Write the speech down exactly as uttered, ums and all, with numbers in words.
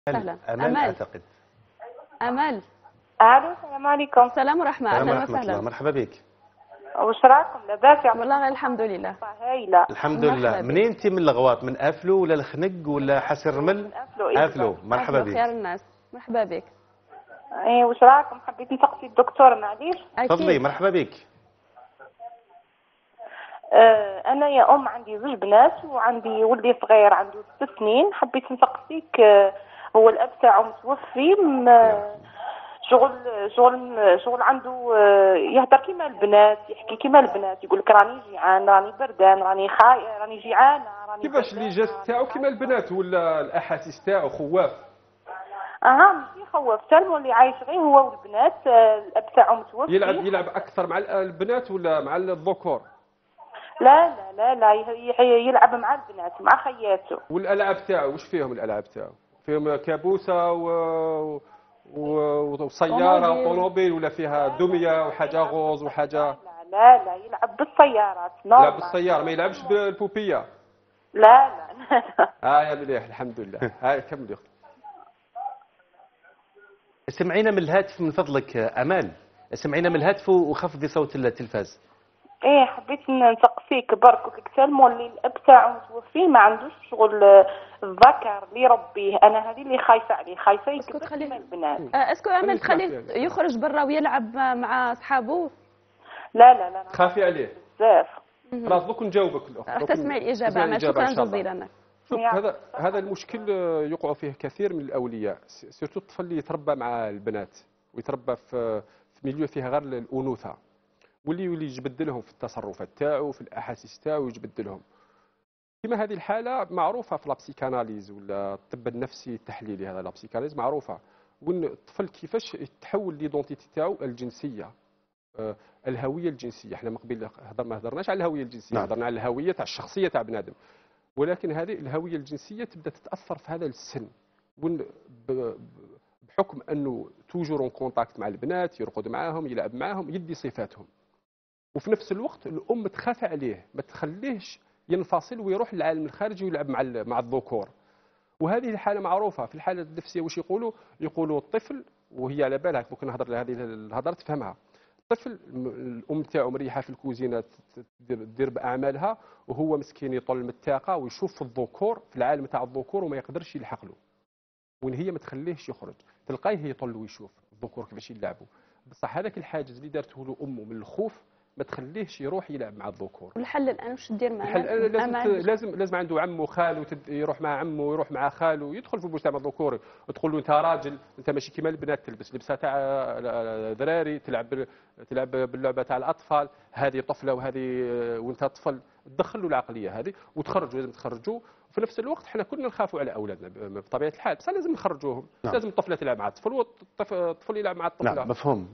أهلا أمل أمل أعتقد. أمل الو السلام عليكم. السلام ورحمة. السلام أهلا ورحمة الله، وسهلا. مرحبا بك. واش راكم لاباس؟ والله الحمد لله. هايله. الحمد مرحبا لله. بك. منين أنت؟ من الغواط، من أفلو ولا الخنق ولا حسن الرمل؟ أفلو إيه أفلو، مرحبا أهلا خير بك. الناس. مرحبا بك. ايه واش راكم؟ حبيت نسقسي الدكتور معليش. تفضلي، أكيد. مرحبا بك. آه انا يا ام عندي زوج بنات وعندي ولدي صغير عنده ست سنين. حبيت نسقسيك، آه هو الاب تاعو متوفي، م- شغل شغل شغل عنده، آه يهدر كيما البنات، يحكي كيما البنات، يقول لك راني جيعان، راني بردان، راني خاي، راني جيعانه، راني كيفاش اللي جاست تاعو كيما البنات ولا الاحاسيس تاعو خواف؟ اها ماشي يخوف، سالم اللي عايش غير هو والبنات. آه الاب تاعو متوفي. يلعب يلعب اكثر مع البنات ولا مع الذكور؟ لا لا لا لا ي- ي- يلعب مع البنات مع خياته. والالعاب تاعو واش فيهم الالعاب تاعو؟ فيهم كابوسه و... و... وسياره طوموبيل. وطوموبيل ولا فيها دميه وحاجه غوز وحاجه؟ لا لا لا يلعب بالسيارات نورمال. يلعب بالسياره ما يلعبش بالبوبيه؟ لا لا لا, لا. ها يا مليح الحمد لله. هاي كملي. اسمعينا من الهاتف من فضلك أمال، اسمعينا من الهاتف وخفضي صوت التلفاز. ايه حبيت نسقسيك برك، قلت لك سالمو اللي الاب تاعو متوفي ما عندوش شغل، آه، الذكر اللي يربيه. انا هذه اللي خايفه عليه، خايفه اسكت يكبر خليه. كيما البنات. آه، اسكت أمل، خليه تخليه يتمشى. يخرج برا ويلعب مع أصحابه. لا لا لا خافي عليه. بزاف. خلاص دوك نجاوبك الاخت. راح دوك تسمعي الإجابة. تسمعي أمل الإجابة إن شكرا شاء الله. جزيلا. شوف يا هذا هذا المشكل يقع فيه كثير من الاولياء، سيرتو الطفل اللي يتربى مع البنات ويتربى في في ميليو فيها غير الانوثه، واللي يولي يجبد لهم في التصرفات تاعو في الاحاسيس تاعو يجبد لهم. كما هذه الحاله معروفه في لابسيكاناليز ولا الطب النفسي التحليلي، هذا لابسيكاناليز معروفه. وان الطفل كيفاش يتحول ليدونتيتي تاعو الجنسيه، آه، الهويه الجنسيه. احنا من قبل هضر ما هضرناش على الهويه الجنسيه، نعم. هضرنا على الهويه تاع الشخصيه تاع بنادم. ولكن هذه الهويه الجنسيه تبدا تتاثر في هذا السن، ون- ب- بحكم انه توجور اون كونتاكت مع البنات، يرقد معاهم، يلعب معاهم، يدي صفاتهم. وفي نفس الوقت الام تخاف عليه، ما تخليهش ينفصل ويروح للعالم الخارجي ويلعب مع ال- مع الذكور. وهذه الحاله معروفه في الحاله النفسيه. واش يقولوا؟ يقولوا الطفل وهي على بالها، ممكن نهضر هذه الهضره تفهمها. الطفل الام تاعو مريحه في الكوزينه تدير دير باعمالها، وهو مسكين يطل من الطاقه ويشوف الذكور في العالم تاع الذكور وما يقدرش يلحق له. وان هي ما تخليهش يخرج، تلقاه يطل ويشوف الذكور كيفاش يلعبوا. بصح هذاك الحاجز اللي دارته له امه من الخوف ما تخليهش يروح يلعب مع الذكور. والحل الآن وش دير معنا؟ الحل لازم أمل. لازم لازم عنده عمه وخاله، تد- يروح مع عمه ويروح مع خاله، يدخل في المجتمع الذكوري وتقول له انت راجل، انت ماشي كيما البنات تلبس لبسه تاع ذراري، تلعب بال- تلعب باللعبه تاع الاطفال، هذه طفله وهذه وانت طفل. تدخل له العقليه هذه وتخرجوا، لازم تخرجوا. وفي نفس الوقت احنا كلنا نخافوا على اولادنا ب- بطبيعه الحال، بس لازم نخرجوهم. نعم. لازم الطفله تلعب مع الطفل والطفل يلعب مع الطفله. نعم، مفهوم.